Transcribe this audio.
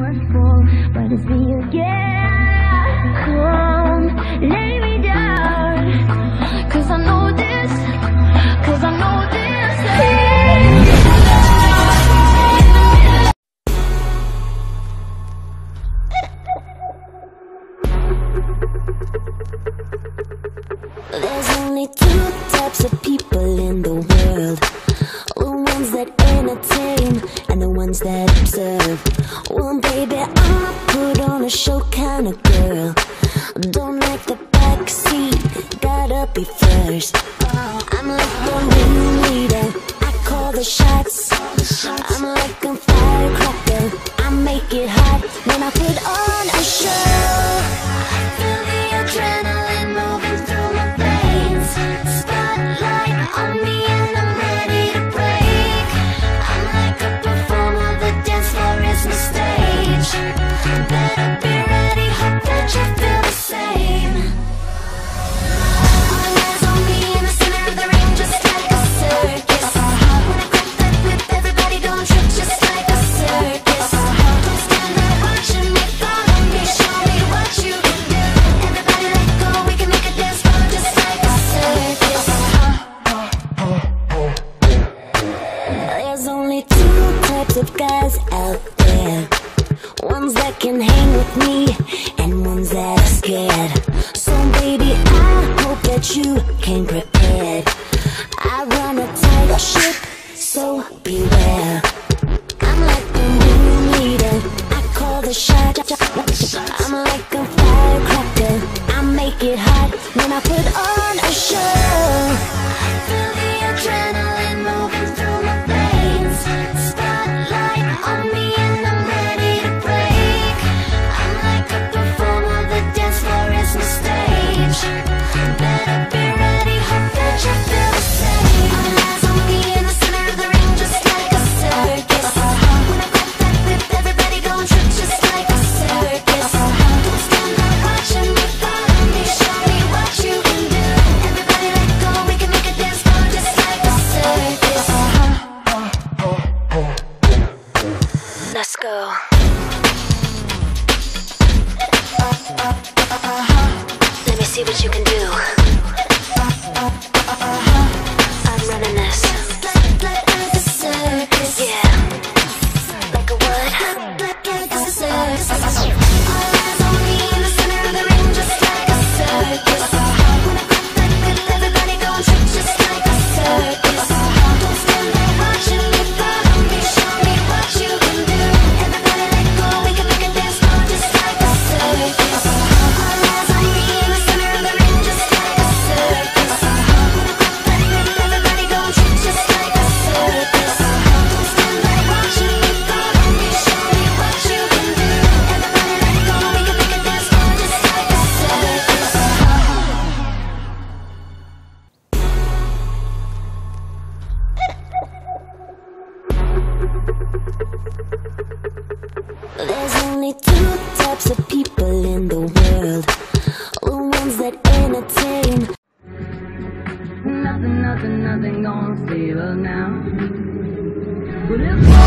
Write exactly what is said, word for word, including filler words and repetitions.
remorseful, but it's me again. Come, lay me down, cause I know this, cause I know this. There's only two types of people in the world: the ones that entertain and the ones that observe. Well, baby, I'm a put on a show kind of girl. Don't like the backseat, gotta be first. I'm like the ringleader, I call the shots. I'm like a firecracker, I make it hot when I put on a show. Feel the adrenaline moving through my veins. Spotlight on me and I'm ready to break. I'm like a performer, the dance floor is my stage. Better be ready, hope that you feel the same. All eyes on me in the center of the ring, just like a circus. When I grip that whip, everybody don't trip, just like a circus. Don't stand there watching me, follow me, show me what you can do. Everybody let go, we can make a dance floor just like a circus. There's only two types of guys out there: ones that can hang with me and ones that are scared. So baby, I hope that you came prepared. I run a tight ship, so beware. I'm like the ringleader, I call the shot. I'm like a firecracker, I make it hot when I put on a show. Feel the adrenaline moving through my veins. Spotlight on me and I'm ready to break. I'm like a performer, the dance floor is my stage. Better be ready, hope that you feel the same. All eyes on me in the center of the ring, just like a circus. When I grip that whip, everybody gon' trip, just like a circus. Don't stand there watching me, follow me, show me what you can do. Everybody let go, we can make a dance floor just like a circus. Let's go. Let me see what you can do. I'm running this. Like a circus. Yeah. Like a what? Like a circus. All eyes on me in the center of the ring, just like a circus. When I grip that whip, everybody gon' trip, just like a circus. Don't stand there watching me, follow me, show me what you can do. Everybody let go, we can make a dance floor just like a circus. All eyes on me in the center of the ring, just like a circus. When I grip that whip, everybody gon' trip, just like a circus. Don't stand there watching me, follow me, show me what you can do. Everybody let go, we can make a dance floor just like a circus. There's only two types of people in the world: the ones that entertain. Nothing, nothing, nothing gonna save us now. But if